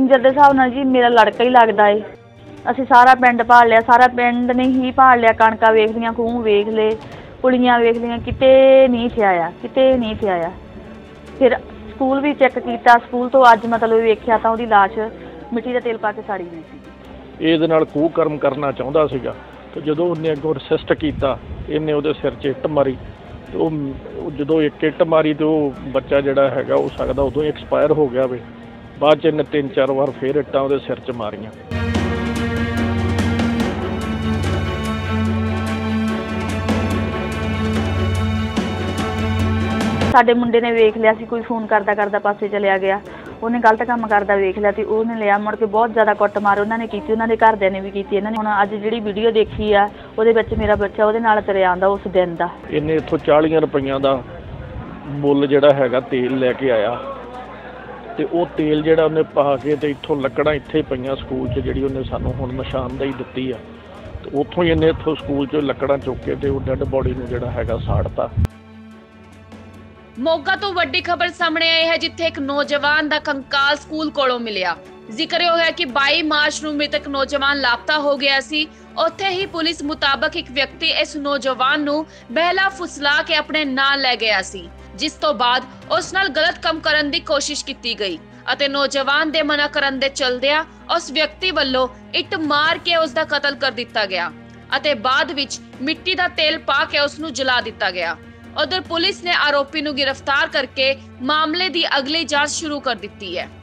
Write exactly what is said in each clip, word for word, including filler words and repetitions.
ਪਿੰਜਰ ਦੇ ਹਿਸਾਬ ਨਾਲ ਜੀ ਮੇਰਾ ਲੜਕਾ ਹੀ ਲੱਗਦਾ ਏ। ਅਸੀਂ ਸਾਰਾ ਪਿੰਡ ਭਾਲ ਲਿਆ, ਸਾਰਾ ਪਿੰਡ ਨੇ ਹੀ ਭਾਲ ਲਿਆ। ਕਣਕਾਂ ਵੇਖ ਲਈਆਂ, ਖੂਹ ਵੇਖ ਲਏ, ਪੁਲੀਆਂ ਵੇਖ ਲਈਆਂ, ਕਿਤੇ ਨਹੀਂ ਥਿਆ ਆ, ਕਿਤੇ ਨਹੀਂ ਥਿਆ ਆ। ਫਿਰ ਸਕੂਲ ਵੀ ਚੈੱਕ ਕੀਤਾ, ਸਕੂਲ ਤੋਂ ਅੱਜ ਮਤਲਬ ਵੇਖਿਆ ਤਾਂ ਉਹਦੀ ਲਾਸ਼ ਮਿੱਟੀ ਦਾ ਤੇਲ ਪਾ ਕੇ ਸਾੜੀ ਹੋਈ ਸੀ। ਇਹਦੇ ਨਾਲ ਖੂਹ ਕਰਮ ਕਰਨਾ ਚਾਹੁੰਦਾ ਸੀਗਾ ਤੇ ਜਦੋਂ ਉਹਨੇ ਅੱਗੋਂ ਰਸਿਸਟ ਕੀਤਾ, ਇਹਨੇ ਉਹਦੇ ਸਿਰ 'ਚ ਇੱਟ ਮਾਰੀ ਤੇ ਉਹ ਜਦੋਂ ਇੱਕ ਇੱਟ ਮਾਰੀ ਤੇ ਉਹ ਬੱਚਾ ਜਿਹੜਾ ਹੈਗਾ ਹੋ ਸਕਦਾ ਉਦੋਂ ਹੀ ਐਕਸਪਾਇਰ ਹੋ ਗਿਆ ਵੇ। ਬਾਅਦ 'ਚ ਇਹਨੇ ਤਿੰਨ ਚਾਰ ਵਾਰ ਫਿਰ ਇੱਟਾਂ ਉਹਦੇ ਸਿਰ 'ਚ ਮਾਰੀਆਂ। ਸਾਡੇ ਮੁੰਡੇ ਨੇ ਵੇਖ ਲਿਆ ਸੀ, ਕੋਈ ਫੋਨ ਕਰਦਾ ਕਰਦਾ ਪਾਸੇ ਚਲਿਆ ਗਿਆ, ਉਹਨੇ ਗਲਤ ਕੰਮ ਕਰਦਾ ਵੇਖ ਲਿਆ ਤੇ ਉਹਨੇ ਲਿਆ ਮੁੜ ਕੇ ਬਹੁਤ ਜ਼ਿਆਦਾ ਕੁੱਟਮਾਰ ਉਹਨਾਂ ਨੇ ਕੀਤੀ, ਉਹਨਾਂ ਦੇ ਘਰਦਿਆਂ ਨੇ ਵੀ ਕੀਤੀ। ਇਹਨਾਂ ਨੇ ਹੁਣ ਅੱਜ ਜਿਹੜੀ ਵੀਡੀਓ ਦੇਖੀ ਆ ਉਹਦੇ ਵਿੱਚ ਮੇਰਾ ਬੱਚਾ ਉਹਦੇ ਨਾਲ ਤੁਰਿਆ ਆਉਂਦਾ ਉਸ ਦਿਨ ਦਾ। ਇਹਨੇ ਇੱਥੋਂ ਚਾਲੀਆਂ ਰੁਪਈਆਂ ਦਾ ਮੁੱਲ ਜਿਹੜਾ ਹੈਗਾ ਤੇਲ ਲੈ ਕੇ ਆਇਆ ਤੇ ਉਹ ਤੇਲ ਜਿਹੜਾ ਉਹਨੇ ਪਾ ਕੇ ਤੇ ਇੱਥੋਂ ਲੱਕੜਾਂ ਇੱਥੇ ਪਈਆਂ ਸਕੂਲ 'ਚ, ਜਿਹੜੀ ਉਹਨੇ ਸਾਨੂੰ ਹੁਣ ਨਿਸ਼ਾਨਦੇਹੀ ਦਿੱਤੀ ਆ, ਤੇ ਉੱਥੋਂ ਹੀ ਇਹਨੇ ਇੱਥੋਂ ਸਕੂਲ 'ਚੋਂ ਲੱਕੜਾਂ ਚੁੱਕ ਕੇ ਤੇ ਉਹ ਡੈੱਡ ਬੋਡੀ ਨੂੰ ਜਿਹੜਾ ਹੈਗਾ ਸਾੜਤਾ। ਮੋਗਾ ਤੋਂ ਵੱਡੀ ਖਬਰ ਸਾਹਮਣੇ ਆਈ ਹੈ, ਜਿੱਥੇ ਇੱਕ ਨੌਜਵਾਨ ਦਾ ਕੰਕਾਲ ਸਕੂਲ ਕੋਲੋਂ ਮਿਲਿਆ। ਜ਼ਿਕਰ ਇਹ ਹੋਇਆ ਕਿ ਬਾਈ ਮਾਰਚ ਨੂੰ ਮ੍ਰਿਤਕ ਨੌਜਵਾਨ ਲਾਪਤਾ ਹੋ ਗਿਆ ਸੀ। ਉੱਥੇ ਹੀ ਪੁਲਿਸ ਮੁਤਾਬਕ ਇੱਕ ਵਿਅਕਤੀ ਇਸ ਨੌਜਵਾਨ ਨੂੰ ਬਹਿਲਾ ਫੁਸਲਾ ਕੇ ਆਪਣੇ ਨਾਲ ਲੈ ਗਿਆ ਸੀ, ਜਿਸ ਤੋਂ ਬਾਅਦ ਉਸ ਨਾਲ ਗਲਤ ਕੰਮ ਕਰਨ ਦੀ ਕੋਸ਼ਿਸ਼ ਕੀਤੀ ਗਈ ਅਤੇ ਨੌਜਵਾਨ ਦੇ ਮਨਾ ਕਰਨ ਦੇ ਚਲਦਿਆਂ ਉਸ ਵਿਅਕਤੀ ਵੱਲੋਂ ਇੱਟ ਮਾਰ ਕੇ ਉਸ ਦਾ ਕਤਲ ਕਰ ਦਿੱਤਾ ਗਿਆ ਅਤੇ ਬਾਅਦ ਵਿੱਚ ਮਿੱਟੀ ਦਾ ਤੇਲ ਪਾ ਕੇ ਉਸ ਨੂੰ ਜਲਾ ਦਿੱਤਾ ਗਿਆ। ਉਧਰ ਪੁਲਿਸ ਨੇ ਆਰੋਪੀ ਨੂੰ गिरफ्तार करके मामले ਦੀ ਅਗਲੀ ਜਾਂਚ ਸ਼ੁਰੂ ਕਰ ਦਿੱਤੀ ਹੈ।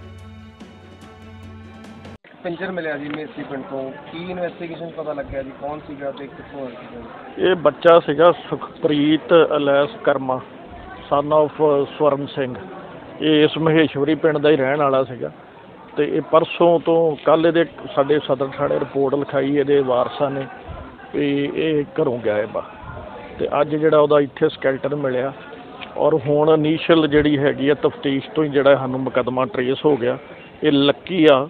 ਪਿੰਜਰ ਮਿਲਿਆ ਜੀ ਮੇਸੀ ਪਿੰਡ ਤੋਂ, ਕੀ ਇਨਵੈਸਟੀਗੇਸ਼ਨ ਪਤਾ ਲੱਗਿਆ ਜੀ ਕੌਣ ਸੀਗਾ ਤੇ ਕਿੱਥੋਂ ਆਇਆ ਸੀ? ਇਹ ਬੱਚਾ ਸੀਗਾ Sukhpreet alias Karma son of Swaran Singh. ਇਹ ਇਸ ਮਹੇਸ਼ਵਰੀ ਪਿੰਡ ਦਾ ਹੀ ਰਹਿਣ ਵਾਲਾ ਸੀਗਾ ਤੇ ਇਹ ਪਰਸੋਂ ਤੋਂ ਕੱਲ੍ਹ ਇਹਦੇ ਸਾਡੇ ਸਦਰ ਥਾਣੇ ਰਿਪੋਰਟ ਲਿਖਾਈ ਇਹਦੇ ਵਾਰਸਾਂ ਨੇ ਵੀ ਇਹ ਘਰੋਂ ਗਿਆ ਬਾ, ਤੇ ਅੱਜ ਜਿਹੜਾ ਉਹਦਾ ਇੱਥੇ ਸਕੈਲਟਨ ਮਿਲਿਆ ਔਰ ਹੁਣ ਇਨੀਸ਼ੀਅਲ ਜਿਹੜੀ ਹੈਗੀ ਆ ਤਫਤੀਸ਼ ਤੋਂ ਹੀ ਜਿਹੜਾ ਸਾਨੂੰ ਮੁਕੱਦਮਾ ਟਰੇਸ ਹੋ ਗਿਆ। ਇਹ ਲੱਕੀ ਆ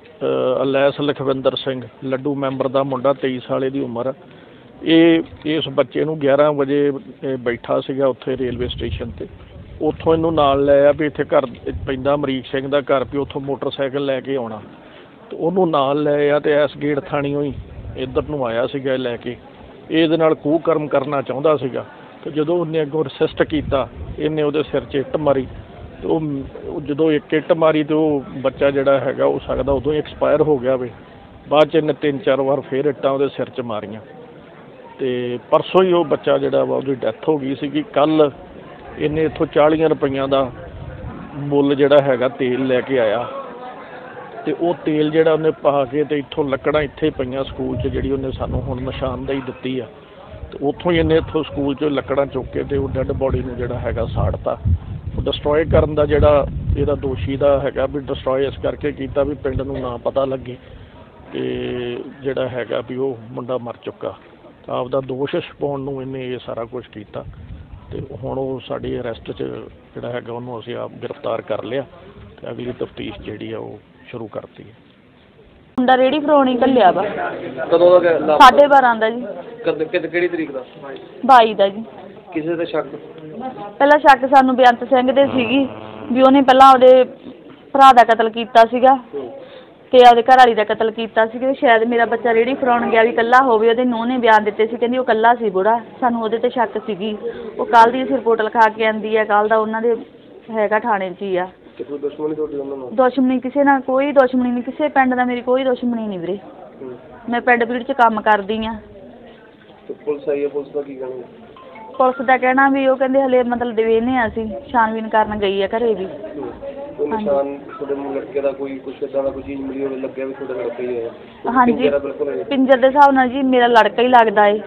ਅਲੈਸ ਲਖਵਿੰਦਰ ਸਿੰਘ ਲੱਡੂ ਮੈਂਬਰ ਦਾ ਮੁੰਡਾ, ਤੇਈ ਸਾਲ ਦੀ ਉਮਰ। ਇਹ ਇਸ ਬੱਚੇ ਨੂੰ ਗਿਆਰਾਂ ਵਜੇ ਬੈਠਾ ਸੀਗਾ ਉੱਥੇ ਰੇਲਵੇ ਸਟੇਸ਼ਨ 'ਤੇ, ਉੱਥੋਂ ਇਹਨੂੰ ਨਾਲ ਲੈ ਆ ਵੀ ਇੱਥੇ ਘਰ ਪੈਂਦਾ ਅਮਰੀਕ ਸਿੰਘ ਦਾ ਘਰ, ਵੀ ਉੱਥੋਂ ਮੋਟਰਸਾਈਕਲ ਲੈ ਕੇ ਆਉਣਾ, ਤੇ ਉਹਨੂੰ ਨਾਲ ਲੈ ਆ ਤੇ ਇਸ ਗੇਟ ਥਾਣੀਓ ਹੀ ਇੱਧਰ ਨੂੰ ਆਇਆ ਸੀਗਾ ਲੈ ਕੇ। ਇਹਦੇ ਨਾਲ ਖੂਹ ਕਰਮ ਕਰਨਾ ਚਾਹੁੰਦਾ ਸੀਗਾ ਤੇ ਜਦੋਂ ਉਹਨੇ ਅੱਗੋਂ ਰਸਿਸਟ ਕੀਤਾ, ਇਹਨੇ ਉਹਦੇ ਸਿਰ 'ਚ ਇੱਟ ਮਾਰੀ ਤੇ ਉਹ ਜਦੋਂ ਇੱਕ ਇੱਟ ਮਾਰੀ ਤੇ ਉਹ ਬੱਚਾ ਜਿਹੜਾ ਹੈਗਾ ਹੋ ਸਕਦਾ ਉਦੋਂ ਹੀ ਐਕਸਪਾਇਰ ਹੋ ਗਿਆ ਵੇ। ਬਾਅਦ 'ਚ ਇਹਨੇ ਤਿੰਨ ਚਾਰ ਵਾਰ ਫਿਰ ਇੱਟਾਂ ਉਹਦੇ ਸਿਰ 'ਚ ਮਾਰੀਆਂ ਤੇ ਪਰਸੋਂ ਹੀ ਉਹ ਬੱਚਾ ਜਿਹੜਾ ਵਾ ਉਹਦੀ ਡੈਥ ਹੋ ਗਈ ਸੀਗੀ। ਕੱਲ੍ਹ ਇਹਨੇ ਇੱਥੋਂ ਚਾਲੀਆਂ ਰੁਪਈਆਂ ਦਾ ਮੁੱਲ ਜਿਹੜਾ ਹੈਗਾ ਤੇਲ ਲੈ ਕੇ ਆਇਆ ਤੇ ਉਹ ਤੇਲ ਜਿਹੜਾ ਉਹਨੇ ਪਾ ਕੇ ਤੇ ਇੱਥੋਂ ਲੱਕੜਾਂ ਇੱਥੇ ਪਈਆਂ ਸਕੂਲ 'ਚ, ਜਿਹੜੀ ਉਹਨੇ ਸਾਨੂੰ ਹੁਣ ਨਿਸ਼ਾਨਦੇਹੀ ਦਿੱਤੀ ਆ, ਤੇ ਉੱਥੋਂ ਹੀ ਇਹਨੇ ਇੱਥੋਂ ਸਕੂਲ 'ਚੋਂ ਲੱਕੜਾਂ ਚੁੱਕ ਕੇ ਤੇ ਉਹ ਡੈੱਡ ਬੋਡੀ ਨੂੰ ਜਿਹੜਾ ਹੈਗਾ ਸਾੜਤਾ। ਉਹ ਡਿਸਟਰੋਏ ਕਰਨ ਦਾ ਜਿਹੜਾ ਇਹਦਾ ਦੋਸ਼ੀ ਦਾ ਹੈਗਾ ਵੀ ਡਿਸਟਰੋਏ ਇਸ ਕਰਕੇ ਕੀਤਾ ਵੀ ਪਿੰਡ ਨੂੰ ਨਾ ਪਤਾ ਲੱਗੇ ਤੇ ਜਿਹੜਾ ਹੈਗਾ ਵੀ ਉਹ ਮੁੰਡਾ ਮਰ ਚੁੱਕਾ, ਤਾਂ ਆਪਦਾ ਦੋਸ਼ ਛੁਪਾਉਣ ਨੂੰ ਇਹਨੇ ਇਹ ਸਾਰਾ ਕੁਛ ਕੀਤਾ। ਤੇ ਹੁਣ ਉਹ ਸਾਡੀ ਅਰੈਸਟ 'ਚ ਜਿਹੜਾ ਹੈਗਾ ਉਹਨੂੰ ਅਸੀਂ ਆਪ ਗ੍ਰਿਫਤਾਰ ਕਰ ਲਿਆ ਤੇ ਅਗਲੀ ਤਫਤੀਸ਼ ਜਿਹੜੀ ਆ ਉਹ ਸ਼ੁਰੂ ਕਰਤੀ ਹੈ। ਮੁੰਡਾ ਰੇਹੜੀ ਫਰੋਣੀ ਘੱਲਿਆ ਵਾ। ਕਦੋਂ ਦਾ? ਸਾਢੇ ਬਾਰਾਂ ਦਾ ਜੀ। ਕਦ ਕਿਹੜੀ ਤਰੀਕ ਦਾ? ਬਾਈ ਦਾ ਜੀ। ਕਿਸੇ ਦਾ ਸ਼ੱਕ? ਪਹਿਲਾਂ ਸ਼ੱਕ ਸਾਨੂੰ ਬੇਅੰਤ ਸਿੰਘ ਦੇ ਸੀਗੀ ਵੀ ਉਹਨੇ ਪਹਿਲਾਂ ਉਹਦੇ ਭਰਾ ਦਾ ਕਤਲ ਕੀਤਾ ਸੀਗਾ ਤੇ ਆਪਦੇ ਘਰ ਵਾਲੀ ਦਾ ਕਤਲ ਕੀਤਾ ਸੀ ਕਿ ਸ਼ਾਇਦ ਮੇਰਾ ਬੱਚਾ ਰੇਹੜੀ ਫਰਾਉਣ ਗਿਆ ਵੀ ਇਕੱਲਾ ਹੋਵੇ। ਉਹਦੇ ਨੂੰਹ ਨੇ ਬਿਆਨ ਦਿੱਤੇ ਸੀ, ਕਹਿੰਦੀ ਉਹ ਇਕੱਲਾ ਸੀ ਬੁੜਾ। ਸਾਨੂੰ ਉਹਦੇ 'ਤੇ ਸ਼ੱਕ ਸੀਗੀ। ਉਹ ਕੱਲ੍ਹ ਦੀ ਅਸੀਂ ਰਿਪੋਰਟ ਲਿਖਾ ਕੇ ਆਂਦੀ ਹੈ, ਕੱਲ੍ਹ ਦਾ ਉਹਨਾਂ ਦੇ ਹੈਗਾ ਥਾਣੇ 'ਚ ਹੀ ਆ। ਦੁਸ਼ਮਣੀ ਤੁਹਾਡੀ ਉਹਨਾਂ ਨਾਲ? ਦੁਸ਼ਮਣੀ ਕਿਸੇ ਨਾਲ ਕੋਈ ਦੁਸ਼ਮਣੀ ਨਹੀਂ, ਕਿਸੇ ਪਿੰਡ ਦਾ ਮੇਰੀ ਕੋਈ ਦੁਸ਼ਮਣੀ ਨਹੀਂ ਵੀਰੇ। ਮੈਂ ਪਿੰਡ ਪੀੜ 'ਚ ਕੰਮ ਕਰਦੀ ਹਾਂ। ਪੁਲਿਸ ਆਈ ਹੈ, ਪੁਲਿਸ ਦਾ ਕੀ ਕਹਿਣਾ? ਪੁਲਿਸ ਦਾ ਕਹਿਣਾ ਵੀ ਉਹ ਕਹਿੰਦੇ ਹਲੇ ਮਤਲਬ ਦੇਵੇਨੇ ਆ, ਅਸੀਂ ਛਾਣਬੀਨ ਕਰਨ ਗਈ ਆ ਘਰੇ ਵੀ। ਕੋਈ ਨਿਸ਼ਾਨ ਤੁਹਾਡੇ ਲੜਕੇ ਦਾ ਕੋਈ ਕੁਛ ਇੱਦਾਂ ਦਾ ਕੋਈ ਚੀਜ਼ ਮਿਲੀ ਹੋਵੇ, ਲੱਗਿਆ ਵੀ ਤੁਹਾਡਾ ਲੜਕਾ ਹੀ ਹੈ? ਹਾਂਜੀ, ਪਿੰਜਰ ਦੇ ਹਿਸਾਬ ਨਾਲ ਜੀ ਮੇਰਾ ਲੜਕਾ ਹੀ ਲੱਗਦਾ ਏ।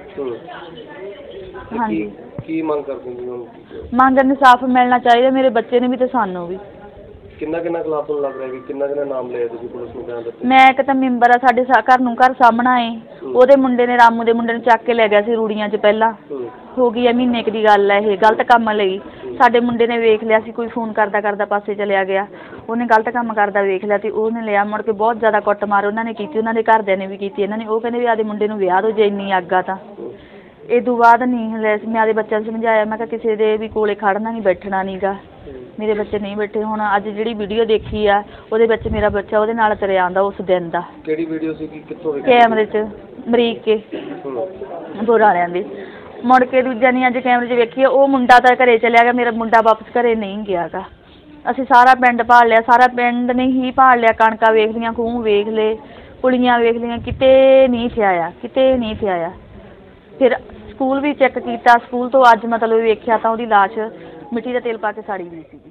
ਹਾਂਜੀ। ਕੀ ਮੰਗ ਕਰਦੇ ਜੀ ਹੁਣ? ਮੰਗ ਇਨਸਾਫ ਮਿਲਣਾ ਚਾਹੀਦਾ ਮੇਰੇ ਬੱਚੇ ਨੂੰ ਵੀ ਤੇ ਸਾਨੂੰ ਵੀ। ਕਿੰਨਾ ਕਿੰਨਾ ਖਿਲਾਫ ਨੂੰ ਲੱਗ ਰਿਹਾ ਵੀ ਕਿੰਨਾ ਕਿੰਨਾ ਨਾਮ ਲਿਆ ਤੁਸੀਂ ਪੁਲਿਸ ਨੂੰ ਬਿਆਨ ਦਿੱਤੇ? ਮੈਂ ਇੱਕ ਤਾਂ ਮੈਂਬਰ ਆ ਸਾਡੇ ਘਰ ਨੂੰ ਘਰ ਸਾਹਮਣਾ ਏ, ਉਹਦੇ ਮੁੰਡੇ ਨੇ ਰਾਮੂ ਦੇ ਮੁੰਡੇ ਨੂੰ ਚੱਕ ਕੇ ਲੈ ਗਿਆ ਸੀ ਰੂੜੀਆਂ 'ਚ। ਪਹਿਲਾਂ ਹੋ ਗਈ ਆ ਮਹੀਨੇ ਕੁ ਦੀ ਗੱਲ ਹੈ ਇਹ, ਗਲਤ ਕੰਮ ਲਈ। ਸਾਡੇ ਮੁੰਡੇ ਨੇ ਵੇਖ ਲਿਆ ਸੀ, ਕੋਈ ਫੋਨ ਕਰਦਾ ਕਰਦਾ ਪਾਸੇ ਚਲਿਆ ਗਿਆ, ਉਹਨੇ ਗਲਤ ਕੰਮ ਕਰਦਾ ਵੇਖ ਲਿਆ ਤੇ ਉਹਨੇ ਲਿਆ ਮੁੜ ਕੇ ਬਹੁਤ ਜ਼ਿਆਦਾ ਕੁੱਟਮਾਰ ਉਹਨਾਂ ਨੇ ਕੀਤੀ, ਉਹਨਾਂ ਦੇ ਘਰਦਿਆਂ ਨੇ ਵੀ ਕੀਤੀ। ਇਹਨਾਂ ਨੇ ਉਹ ਕਹਿੰਦੇ ਵੀ ਆਦੇ ਮੁੰਡੇ ਨੂੰ ਵਿਆਹ ਦਿਓ ਜੇ ਇੰਨੀ ਅੱਗ ਆ ਤਾਂ। ਇਹ ਤੋਂ ਬਾਅਦ ਨਹੀਂ ਹਲੇ ਮੈਂ ਆਦੇ ਬੱਚਿਆਂ ਨੂੰ ਸਮਝਾਇਆ, ਮੈਂ ਕਿਹਾ ਕਿਸੇ ਦੇ ਵੀ ਕੋਲੇ ਖੜਨਾ ਨਹੀਂ, ਬੈਠਣਾ ਨਹੀਂ ਗਾ। ਮੇਰੇ ਬੱਚੇ ਨਹੀਂ ਬੈਠੇ। ਹੁਣ ਅੱਜ ਜਿਹੜੀ ਵੀਡੀਓ ਦੇਖੀ ਆ ਉਹਦੇ ਵਿੱਚ ਮੇਰਾ ਬੱਚਾ ਉਹਦੇ ਨਾਲ ਤੁਰਿਆ ਆਉਂਦਾ ਉਸ ਦਿਨ ਦਾ। ਕਿਹੜੀ ਵੀਡੀਓ ਸੀ, ਕਿੱਥੋਂ ਵੇਖੀ? ਕੈਮਰੇ 'ਚ ਅਮਰੀਕ ਕੇ ਬੋਰ ਵਾਲਿਆਂ ਦੀ। ਮੁੜ ਕੇ ਦੂਜਾ ਨਹੀਂ ਅੱਜ ਕੈਮਰੇ 'ਚ ਵੇਖੀ, ਉਹ ਮੁੰਡਾ ਤਾਂ ਘਰੇ ਚਲਿਆ ਗਿਆ, ਮੇਰਾ ਮੁੰਡਾ ਵਾਪਸ ਘਰੇ ਨਹੀਂ ਗਿਆ ਗਾ। ਅਸੀਂ ਸਾਰਾ ਪਿੰਡ ਭਾਲ ਲਿਆ, ਸਾਰਾ ਪਿੰਡ ਨੇ ਹੀ ਭਾਲ ਲਿਆ, ਕਣਕਾਂ ਵੇਖ ਲਈਆਂ, ਖੂਹ ਵੇਖ ਲਏ, ਪੁਲੀਆਂ ਵੇਖ ਲਈਆਂ, ਕਿਤੇ ਨਹੀਂ ਥਿਆ, ਕਿਤੇ ਨਹੀਂ ਥਿਆ। ਫਿਰ ਸਕੂਲ ਵੀ ਚੈੱਕ ਕੀਤਾ, ਸਕੂਲ ਤੋਂ ਅੱਜ ਮਤਲਬ ਵੇਖਿਆ ਤਾਂ ਉਹਦੀ ਲਾਸ਼ ਮਿੱਟੀ ਦਾ ਤੇਲ ਪਾ ਕੇ ਸਾੜੀ ਹੋਈ ਸੀਗੀ।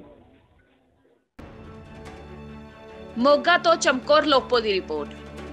ਮੋਗਾ ਤੋਂ ਚਮਕੌਰ ਲੋਪੋ ਦੀ ਰਿਪੋਰਟ।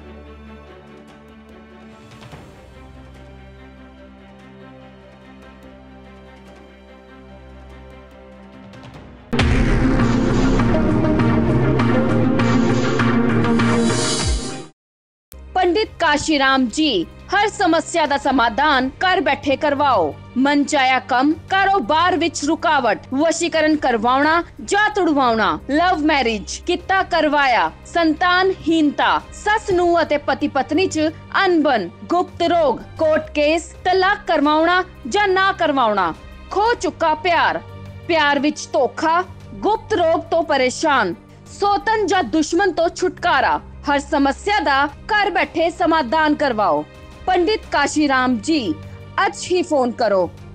पंडित काशीराम जी हर समस्या ਦਾ ਸਮਾਧਾਨ ਘਰ ਬੈਠੇ ਕਰਵਾਓ। ਮਨਚਾਇਆ ਕੰਮ, ਕਾਰੋਬਾਰ ਵਿੱਚ ਰੁਕਾਵਟ, ਵਸ਼ੀਕਰਨ ਕਰਵਾਉਣਾ ਜਾਂ ਤੁੜਵਾਉਣਾ, ਲਵ ਮੈਰਿਜ ਕੀਤਾ ਕਰਵਾਇਆ, ਸੰਤਾਨਹੀਨਤਾ, ਸੱਸ ਨੂੰ ਅਤੇ ਪਤੀ ਪਤਨੀ ਚ ਅਣਬਣ, ਗੁਪਤ ਰੋਗ, ਕੋਰਟ ਕੇਸ, ਤਲਾਕ ਕਰਵਾਉਣਾ ਜਾਂ ਨਾ ਕਰਵਾਉਣਾ, ਖੋ ਚੁੱਕਾ ਪਿਆਰ, ਪਿਆਰ ਵਿੱਚ ਧੋਖਾ, ਗੁਪਤ ਰੋਗ ਤੋਂ ਪਰੇਸ਼ਾਨ, ਸੋਤਨ ਜਾਂ ਦੁਸ਼ਮਣ ਤੋਂ ਛੁਟਕਾਰਾ, हर समस्या दा घर बैठे समाधान करवाओ। पंडित काशीराम जी, आज ही फोन करो